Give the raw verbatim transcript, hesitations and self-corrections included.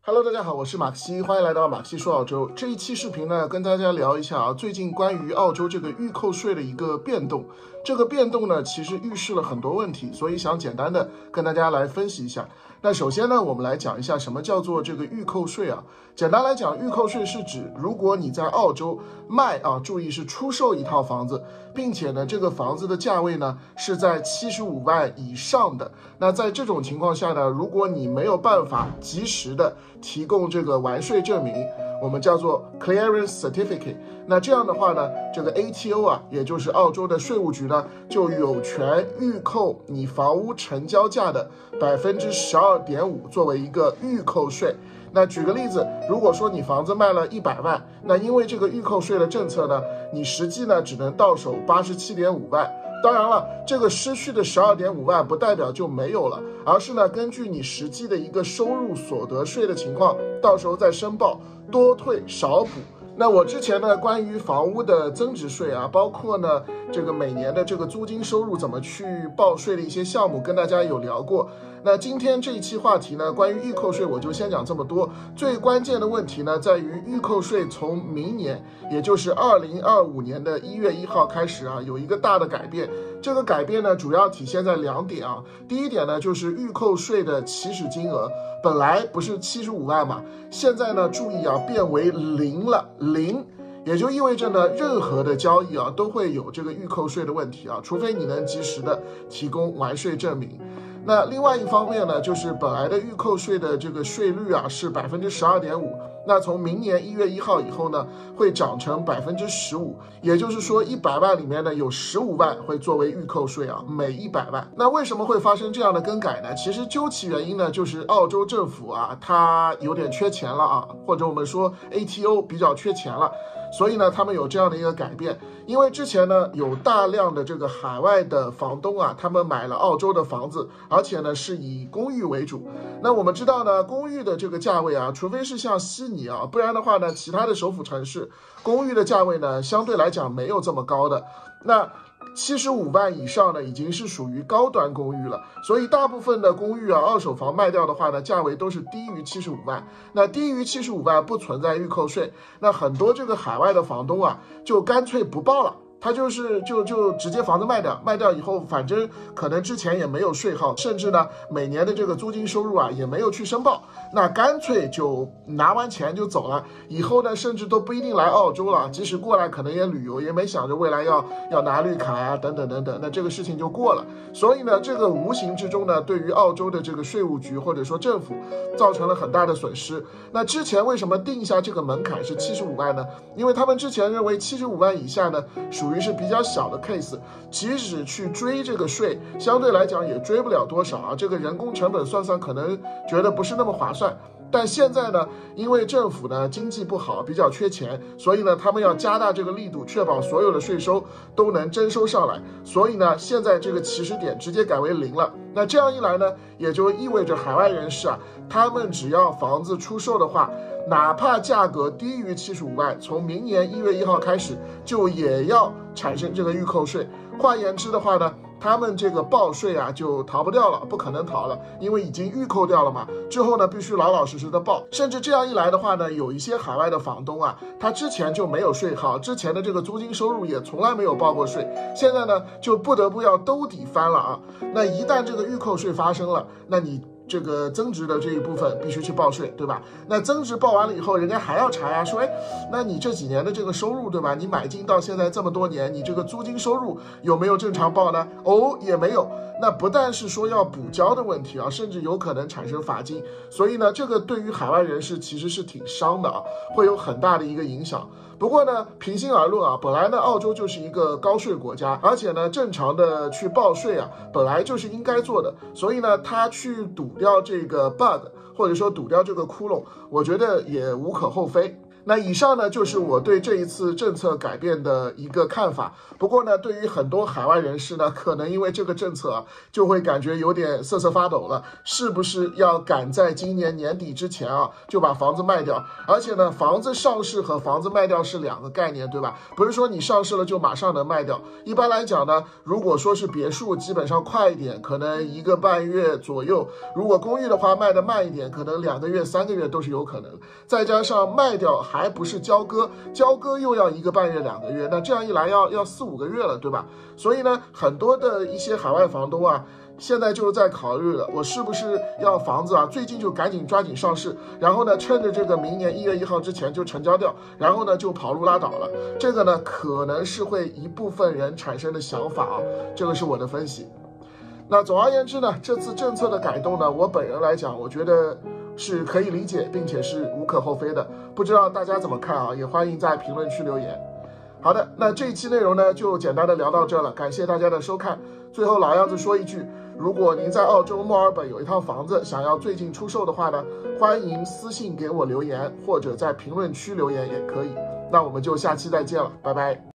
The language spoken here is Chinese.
Hello， 大家好，我是马克西，欢迎来到马克西说澳洲。这一期视频呢，跟大家聊一下啊，最近关于澳洲这个预扣税的一个变动。这个变动呢，其实预示了很多问题，所以想简单的跟大家来分析一下。那首先呢，我们来讲一下什么叫做这个预扣税啊。简单来讲，预扣税是指如果你在澳洲卖啊，注意是出售一套房子，并且呢，这个房子的价位呢是在七十五万以上的。那在这种情况下呢，如果你没有办法及时的提供这个完税证明，我们叫做 clearance certificate。那这样的话呢，这个 A T O 啊，也就是澳洲的税务局呢，就有权预扣你房屋成交价的百分之十二点五作为一个预扣税。那举个例子，如果说你房子卖了一百万，那因为这个预扣税的政策呢，你实际呢只能到手八十七点五万。当然了，这个失去的十二点五万不代表就没有了，而是呢根据你实际的一个收入所得税的情况，到时候再申报，多退少补。那我之前呢关于房屋的增值税啊，包括呢这个每年的这个租金收入怎么去报税的一些项目，跟大家有聊过。那今天这一期话题呢，关于预扣税我就先讲这么多。最关键的问题呢，在于预扣税从明年，也就是二零二五年的一月一号开始啊，有一个大的改变。这个改变呢，主要体现在两点啊。第一点呢，就是预扣税的起始金额，本来不是七十五万嘛，现在呢，注意啊，变为零了，零。也就意味着呢，任何的交易啊，都会有这个预扣税的问题啊，除非你能及时的提供完税证明。那另外一方面呢，就是本来的预扣税的这个税率啊是百分之十二点五，那从明年一月一号以后呢，会涨成百分之十五，也就是说一百万里面呢有十五万会作为预扣税啊，每一百万。那为什么会发生这样的更改呢？其实究其原因呢，就是澳洲政府啊，它有点缺钱了啊，或者我们说 A T O 比较缺钱了。所以呢，他们有这样的一个改变，因为之前呢有大量的这个海外的房东啊，他们买了澳洲的房子，而且呢是以公寓为主。那我们知道呢，公寓的这个价位啊，除非是像悉尼啊，不然的话呢，其他的首府城市公寓的价位呢，相对来讲没有这么高的。那七十五万以上呢，已经是属于高端公寓了，所以大部分的公寓啊，二手房卖掉的话呢，价位都是低于七十五万。那低于七十五万不存在预扣税，那很多这个海外的房东啊，就干脆不报了。他就是就就直接房子卖掉，卖掉以后，反正可能之前也没有税号，甚至呢每年的这个租金收入啊也没有去申报，那干脆就拿完钱就走了。以后呢，甚至都不一定来澳洲了，即使过来可能也旅游，也没想着未来要要拿绿卡啊等等等等，那这个事情就过了。所以呢，这个无形之中呢，对于澳洲的这个税务局或者说政府造成了很大的损失。那之前为什么定下这个门槛是七十五万呢？因为他们之前认为七十五万以下呢，属于是比较小的 case， 即使去追这个税，相对来讲也追不了多少啊。这个人工成本算算，可能觉得不是那么划算。但现在呢，因为政府呢经济不好，比较缺钱，所以呢他们要加大这个力度，确保所有的税收都能征收上来。所以呢，现在这个起始点直接改为零了。那这样一来呢，也就意味着海外人士啊，他们只要房子出售的话，哪怕价格低于七十五万，从明年一月一号开始，就也要产生这个预扣税。换言之的话呢，他们这个报税啊就逃不掉了，不可能逃了，因为已经预扣掉了嘛。之后呢，必须老老实实的报。甚至这样一来的话呢，有一些海外的房东啊，他之前就没有税号，之前的这个租金收入也从来没有报过税，现在呢就不得不要兜底翻了啊。那一旦这个预扣税发生了，那你这个增值的这一部分必须去报税，对吧？那增值报完了以后，人家还要查呀，说，哎，那你这几年的这个收入，对吧？你买进到现在这么多年，你这个租金收入有没有正常报呢？哦，也没有。那不但是说要补交的问题啊，甚至有可能产生罚金。所以呢，这个对于海外人士其实是挺伤的啊，会有很大的一个影响。不过呢，平心而论啊，本来呢，澳洲就是一个高税国家，而且呢，正常的去报税啊，本来就是应该做的。所以呢，他去堵掉这个 bug， 或者说堵掉这个窟窿，我觉得也无可厚非。 那以上呢就是我对这一次政策改变的一个看法。不过呢，对于很多海外人士呢，可能因为这个政策啊，就会感觉有点瑟瑟发抖了，是不是要赶在今年年底之前啊就把房子卖掉？而且呢，房子上市和房子卖掉是两个概念，对吧？不是说你上市了就马上能卖掉。一般来讲呢，如果说是别墅，基本上快一点，可能一个半月左右；如果公寓的话，卖的慢一点，可能两个月、三个月都是有可能。再加上卖掉还不是交割，交割又要一个半月、两个月，那这样一来要要四五个月了，对吧？所以呢，很多的一些海外房东啊，现在就是在考虑了，我是不是要房子啊，最近就赶紧抓紧上市，然后呢，趁着这个明年一月一号之前就成交掉，然后呢就跑路拉倒了。这个呢，可能是会一部分人产生的想法啊，这个是我的分析。那总而言之呢，这次政策的改动呢，我本人来讲，我觉得是可以理解，并且是无可厚非的。不知道大家怎么看啊？也欢迎在评论区留言。好的，那这一期内容呢，就简单的聊到这了，感谢大家的收看。最后老样子说一句，如果您在澳洲墨尔本有一套房子，想要最近出售的话呢，欢迎私信给我留言，或者在评论区留言也可以。那我们就下期再见了，拜拜。